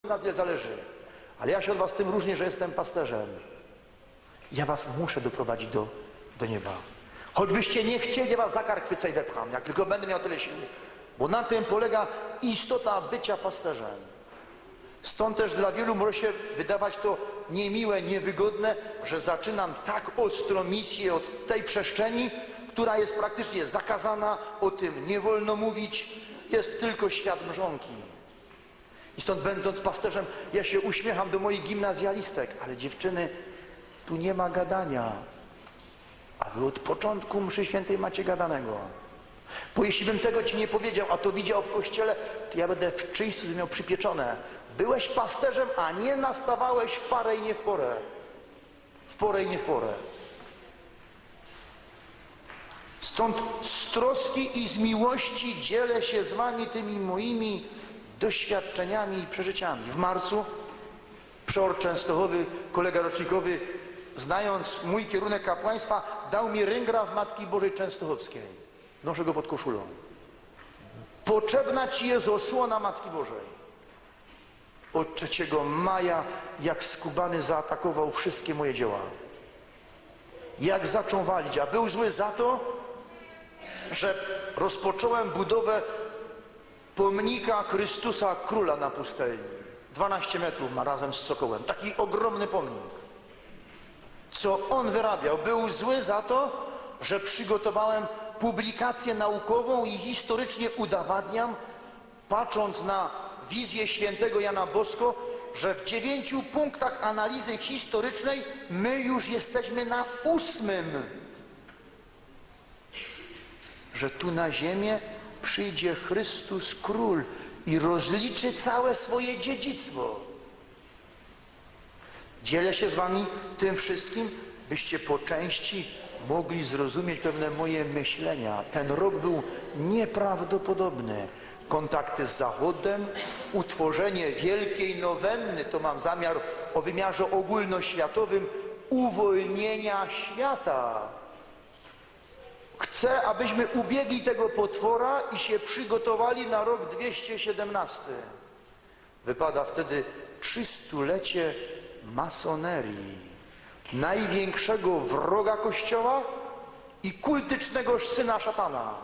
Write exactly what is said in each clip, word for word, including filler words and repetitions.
na tyle zależy. Ale ja się od was tym różnię, że jestem pasterzem. Ja was muszę doprowadzić do, do nieba. Choćbyście nie chcieli, ja was za kark chwycę i wepcham, jak tylko będę miał tyle siły. Bo na tym polega istota bycia pasterzem. Stąd też dla wielu może się wydawać to niemiłe, niewygodne, że zaczynam tak ostro misję od tej przestrzeni, która jest praktycznie zakazana, o tym nie wolno mówić, jest tylko świat mrzonki. I stąd będąc pasterzem, ja się uśmiecham do moich gimnazjalistek, ale dziewczyny, tu nie ma gadania. A wy od początku mszy świętej macie gadanego. Bo jeśli bym tego ci nie powiedział, a to widział w kościele, to ja będę w czyjstwie miał przypieczone. Byłeś pasterzem, a nie nastawałeś w parę i nie w porę. W porę i nie w porę. Stąd z troski i z miłości dzielę się z wami tymi moimi doświadczeniami i przeżyciami. W marcu przeor Częstochowy, kolega rocznikowy, znając mój kierunek kapłaństwa, dał mi ryngraf Matki Bożej Częstochowskiej. Noszę go pod koszulą. Potrzebna ci jest osłona Matki Bożej. Od trzeciego maja, jak skubany, zaatakował wszystkie moje dzieła. Jak zaczął walić, a był zły za to, że rozpocząłem budowę pomnika Chrystusa Króla na pustelni. dwanaście metrów ma razem z cokołem. Taki ogromny pomnik. Co on wyrabiał? Był zły za to, że przygotowałem publikację naukową i historycznie udowadniam, patrząc na wizję świętego Jana Bosko, że w dziewięciu punktach analizy historycznej my już jesteśmy na ósmym. Że tu na ziemię przyjdzie Chrystus Król i rozliczy całe swoje dziedzictwo. Dzielę się z wami tym wszystkim, byście po części mogli zrozumieć pewne moje myślenia. Ten rok był nieprawdopodobny. Kontakty z Zachodem, utworzenie wielkiej nowenny, to mam zamiar o wymiarze ogólnoświatowym, uwolnienia świata. Chcę, abyśmy ubiegli tego potwora i się przygotowali na rok dwieście siedemnasty. Wypada wtedy trzystulecie masonerii, największego wroga Kościoła i kultycznego syna szatana.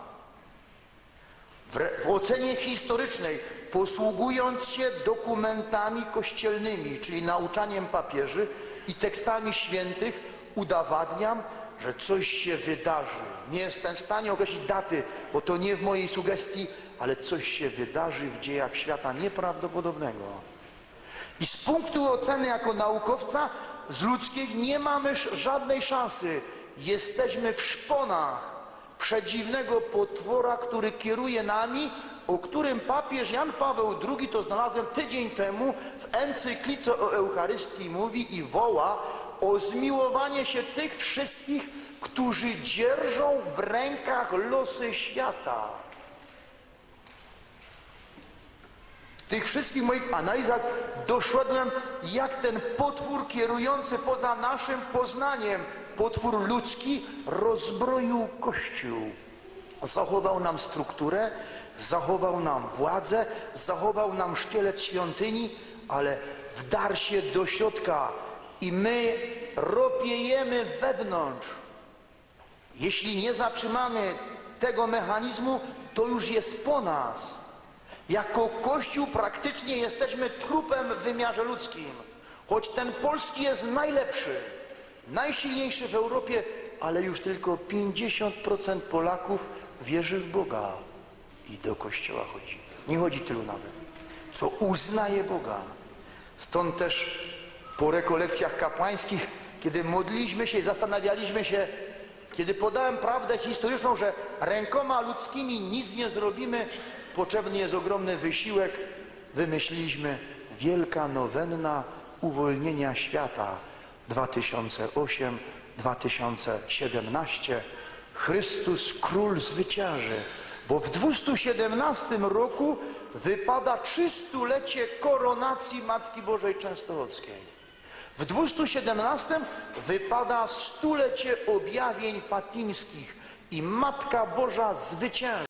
W ocenie historycznej, posługując się dokumentami kościelnymi, czyli nauczaniem papieży i tekstami świętych, udowadniam, że coś się wydarzy. Nie jestem w stanie określić daty, bo to nie w mojej sugestii, ale coś się wydarzy w dziejach świata nieprawdopodobnego. I z punktu oceny jako naukowca z ludzkiej nie mamy żadnej szansy. Jesteśmy w szponach przedziwnego potwora, który kieruje nami, o którym papież Jan Paweł drugi, to znalazłem tydzień temu, w encyklice o Eucharystii mówi i woła o zmiłowanie się tych wszystkich, którzy dzierżą w rękach losy świata. W tych wszystkich moich analizach doszedłem, jak ten potwór kierujący poza naszym poznaniem, potwór ludzki, rozbroił Kościół. Zachował nam strukturę, zachował nam władzę, zachował nam szkielet świątyni, ale wdarł się do środka i my ropiejemy wewnątrz. Jeśli nie zatrzymamy tego mechanizmu, to już jest po nas. Jako Kościół praktycznie jesteśmy trupem w wymiarze ludzkim. Choć ten polski jest najlepszy, najsilniejszy w Europie, ale już tylko pięćdziesiąt procent Polaków wierzy w Boga i do Kościoła chodzi. Nie chodzi tylu nawet, co uznaje Boga. Stąd też po rekolekcjach kapłańskich, kiedy modliliśmy się i zastanawialiśmy się, kiedy podałem prawdę historyczną, że rękoma ludzkimi nic nie zrobimy, potrzebny jest ogromny wysiłek, wymyśliliśmy wielka nowenna uwolnienia świata dwa tysiące ósmy do dwa tysiące siedemnastego. Chrystus Król zwycięży, bo w dwieście siedemnastym roku wypada trzystulecie koronacji Matki Bożej Częstochowskiej. W dwieście siedemnastym wypada stulecie objawień fatimskich i Matka Boża zwycięży.